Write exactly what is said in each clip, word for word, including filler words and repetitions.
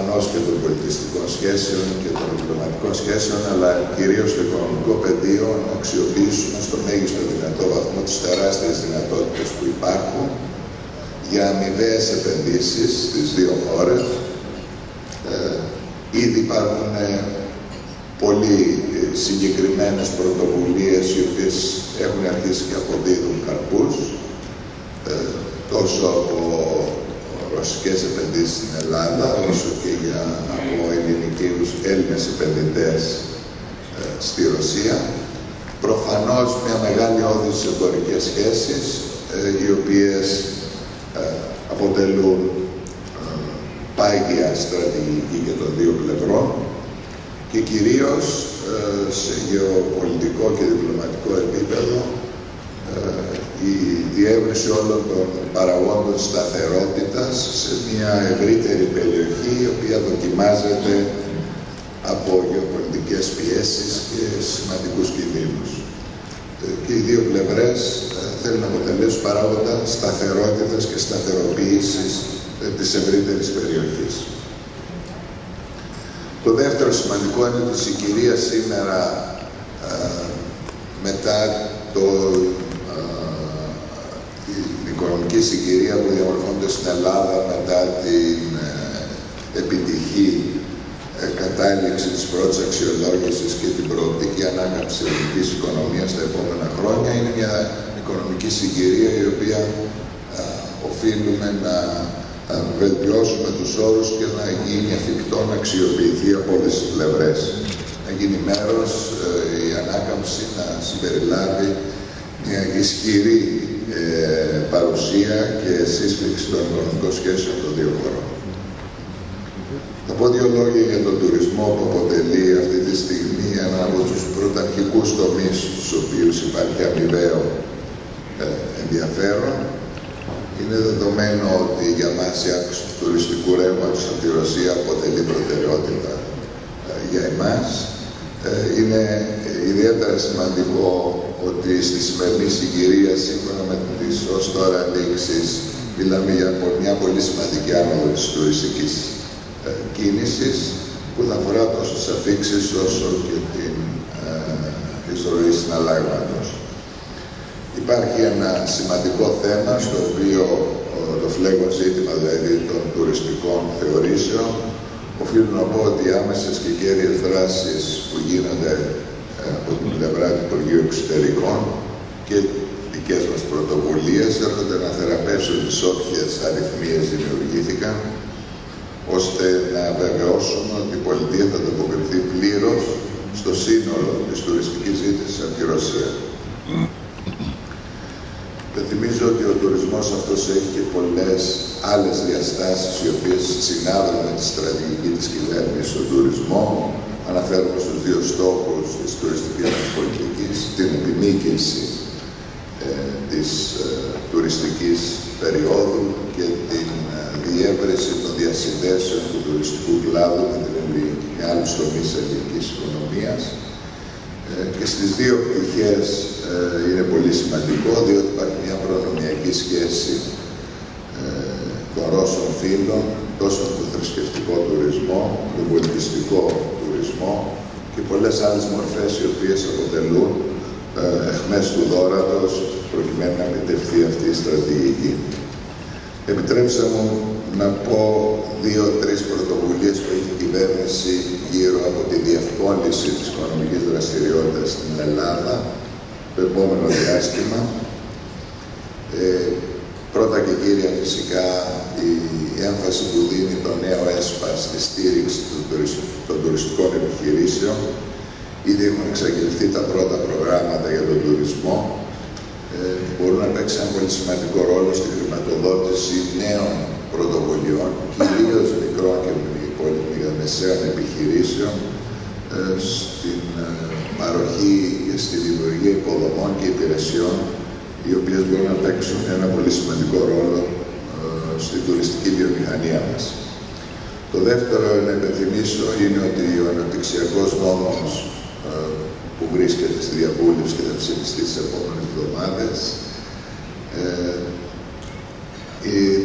προφανώς και των πολιτιστικών σχέσεων και των διπλωματικών σχέσεων, αλλά κυρίως το οικονομικό πεδίο, να αξιοποιήσουμε στο μέγιστο δυνατό βαθμό τις τεράστιες δυνατότητες που υπάρχουν για αμοιβαίες επενδύσεις στις δύο χώρες. Ε, ήδη υπάρχουν ε, πολύ συγκεκριμένες πρωτοβουλίες οι οποίες έχουν αρχίσει και αποδίδουν καρπούς, ε, τόσο από ρωσικές επενδύσεις στην Ελλάδα, όσο και για, από ελληνικούς Έλληνες επενδυτές ε, στη Ρωσία. Προφανώς μια μεγάλη όδηση σε εμπορικές σχέσεις, ε, οι οποίες ε, αποτελούν ε, πάγια στρατηγική και των δύο πλευρών και κυρίως ε, σε γεωπολιτικό και διπλωματικό επίπεδο ε, η διεύρυνση όλων των παραγόντων σταθερότητας σε μια ευρύτερη περιοχή η οποία δοκιμάζεται από γεωπολιτικές πιέσεις και σημαντικούς κινδύνους. Ε, και οι δύο πλευρές ε, θέλουν να αποτελέσουν παράγοντα σταθερότητας και σταθεροποίησης ε, της ευρύτερης περιοχής. Το δεύτερο σημαντικό είναι ότι η συγκυρία σήμερα ε, μετά το την οικονομική συγκυρία που διαμορφώνεται στην Ελλάδα μετά την ε, επιτυχή ε, κατάληξη της πρώτης αξιολόγησης και την προοπτική ανάκαμψη της ελληνικής οικονομίας τα επόμενα χρόνια είναι μια οικονομική συγκυρία η οποία ε, οφείλουμε να ε, βελτιώσουμε τους όρους και να γίνει εφικτό να αξιοποιηθεί από όλες τις πλευρές. Να γίνει μέρος ε, η ανάκαμψη να συμπεριλάβει μια ισχυρή ε, παρουσία και σύσφυξη των οικονομικών σχέσεων των δύο χωρών. Θα πω δύο λόγια για τον τουρισμό που αποτελεί αυτή τη στιγμή ένα από τους πρωταρχικούς τομείς στους οποίους υπάρχει αμοιβαίο ε, ενδιαφέρον. Είναι δεδομένο ότι για μας η αύξηση του τουριστικού ρεύματος από τη Ρωσία αποτελεί προτεραιότητα ε, για εμάς. Ε, είναι ιδιαίτερα σημαντικό ότι στη σημερινή συγκυρία, σύμφωνα με τις ως τώρα λήξεις, μιλάμε για μια πολύ σημαντική άνοδο της τουριστικής ε, κίνησης, που θα αφορά τόσο τις αφήξεις όσο και την ε, εισρωή συναλλάγματος. Υπάρχει ένα σημαντικό θέμα, στο οποίο το φλέγον ζήτημα, δηλαδή των τουριστικών θεωρήσεων, οφείλω να πω ότι οι άμεσες και κέρυες δράσεις που γίνονται από την πλευρά του Υπουργείου Εξωτερικών και δικές μας πρωτοβουλίες έρχονται να θεραπεύσουν τις όποιες αριθμίες δημιουργήθηκαν, ώστε να βεβαιώσουμε ότι η πολιτεία θα ανταποκριθεί πλήρως στο σύνολο της τουριστικής ζήτησης από τη Ρωσία. Θυμίζω ότι ο τουρισμός αυτός έχει και πολλές άλλες διαστάσεις οι οποίες συνάδουν με τη στρατηγική της κυβέρνησης στον τουρισμό. Αναφέρομαι στους δύο στόχους της τουριστικής μας πολιτικής, την επιμήκυνση ε, της ε, τουριστικής περίοδου και την ε, διεύρυνση των διασυνδέσεων του τουριστικού κλάδου με, την ελληνική, με άλλους τομείς της ελληνικής οικονομίας. Ε, και στις δύο πτυχές ε, είναι πολύ σημαντικό, διότι υπάρχει μια προνομιακή σχέση ε, των Ρώσων φίλων, τόσο με τον θρησκευτικό τουρισμό, τον πολιτιστικό τουρισμό και πολλές άλλες μορφές οι οποίες αποτελούν ε, αιχμές του δώρατος προκειμένου να επιτευχθεί αυτή η στρατηγική. Επιτρέψτε μου να πω δύο-τρεις πρωτοβουλίες που έχει η κυβέρνηση γύρω από τη διευκόλυνση της οικονομικής δραστηριότητας στην Ελλάδα το επόμενο διάστημα. Ε, πρώτα και κύρια φυσικά η έμφαση που δίνει το νέο ΕΣΠΑ στη στήριξη των τουριστικών επιχειρήσεων. Ήδη έχουν εξαγγελθεί τα πρώτα προγράμματα για τον τουρισμό. Ε, μπορούν να παίξει ένα πολύ σημαντικό ρόλο στη χρηματοδότηση νέων πρωτοβουλειών, κυρίως μικρών και μεσαίων επιχειρήσεων, ε, στην ε, παροχή και στη δημιουργία υποδομών και υπηρεσιών, οι οποίες μπορούν να παίξουν ένα πολύ σημαντικό ρόλο ε, στην τουριστική βιομηχανία μας. Το δεύτερο να υπενθυμίσω είναι ότι ο αναπτυξιακός νόμος ε, που βρίσκεται στη διαβούλευση και θα ψηφιστεί τις επόμενες εβδομάδες ε,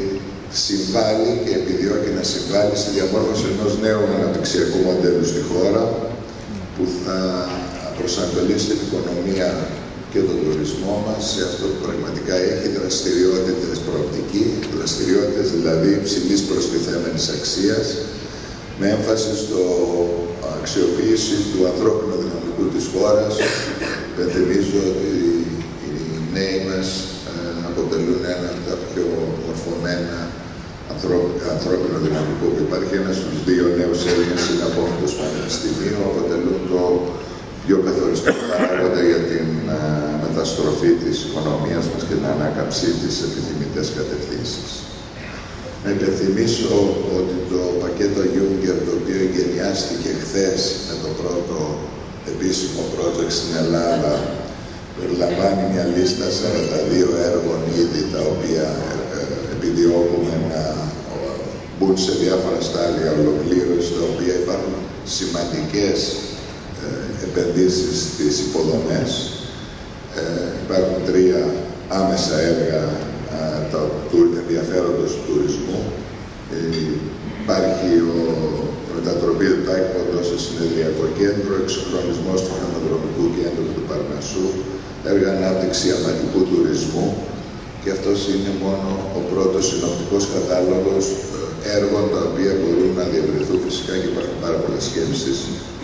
συμβάλλει και επιδιώκει να συμβάλλει στη διαμόρφωση ενός νέου αναπτυξιακού μοντέλου στη χώρα που θα προσανατολίσει την οικονομία και τον τουρισμό μας σε αυτό που πραγματικά έχει δραστηριότητες προοπτική, δραστηριότητες δηλαδή υψηλής προστιθέμενης αξίας, με έμφαση στο αξιοποίηση του ανθρώπινου δυναμικού της χώρας. Υπενθυμίζω ότι οι νέοι μας αποτελούν ένα από τα πιο μορφωμένα ανθρώπινο δυναμικό που υπάρχει. Ένας στους δύο νέους Έλληνες συναπόφοιτους πανεπιστημίου αποτελούν το πιο καθοριστικό παράγοντα για την uh, μεταστροφή της οικονομίας μας και την ανάκαμψή της σε επιθυμητές κατευθύνσεις. Να υπενθυμίσω ότι το πακέτο Juncker, το οποίο εγκαινιάστηκε χθες με το πρώτο επίσημο project στην Ελλάδα, περιλαμβάνει μια λίστα σαράντα δύο έργων ήδη, τα οποία ε, επιδιώκουμε να μπουν σε διάφορα στάδια ολοκλήρωσης, τα οποία υπάρχουν σημαντικές ε, επενδύσεις στις υποδομές. Ε, υπάρχουν τρία άμεσα έργα ε, τα, του ενδιαφέροντος του τουρισμού. Ε, υπάρχει ο μετατροπή του Τάκη σε συνεδριακό κέντρο, εξυγχρονισμός του χιονοδρομικού κέντρου του Παρνασσού, έργα ανάπτυξη αματικού τουρισμού, και αυτός είναι μόνο ο πρώτος συνοπτικός κατάλογος έργων τα οποία μπορούν να διευρυνθούν. Φυσικά και υπάρχουν πάρα πολλές σκέψεις.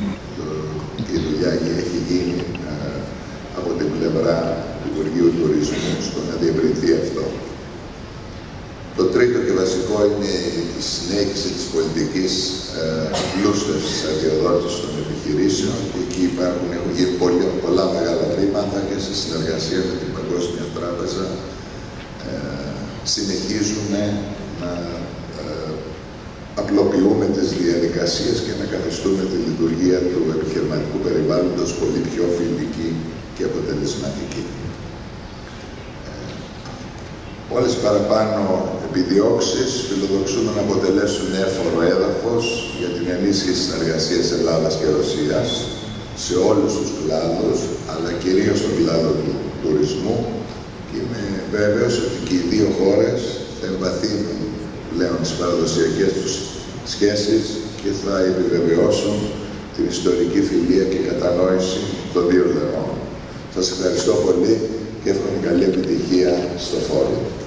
Η δουλειά έχει γίνει από την πλευρά του Υπουργείου Τουρισμού στο να διευρυνθεί αυτό. Το τρίτο και βασικό είναι η συνέχιση της πολιτικής πλούστευσης αδειοδότησης των επιχειρήσεων, και εκεί υπάρχουν, έχουν γίνει πολλά, πολλά μεγάλα βήματα και σε συνεργασία με την Παγκόσμια Τράπεζα ε, συνεχίζουμε να ε, απλοποιούμε τις διαδικασίες και να καθιστούμε τη λειτουργία του επιχειρηματικού περιβάλλοντος πολύ πιο φιλική και αποτελεσματική. Όλες οι παραπάνω επιδιώξεις φιλοδοξούν να αποτελέσουν εύφορο έδαφος για την ενίσχυση της συνεργασίας Ελλάδας και Ρωσίας σε όλους τους κλάδους, αλλά κυρίως στον κλάδο του τουρισμού, και είμαι βέβαιος ότι και οι δύο χώρες θα εμβαθύνουν πλέον τις παραδοσιακές τους σχέσεις και θα επιβεβαιώσουν την ιστορική φιλία και κατανόηση των δύο λαών. Σας ευχαριστώ πολύ και εύχομαι καλή επιτυχία στο φόρουμ.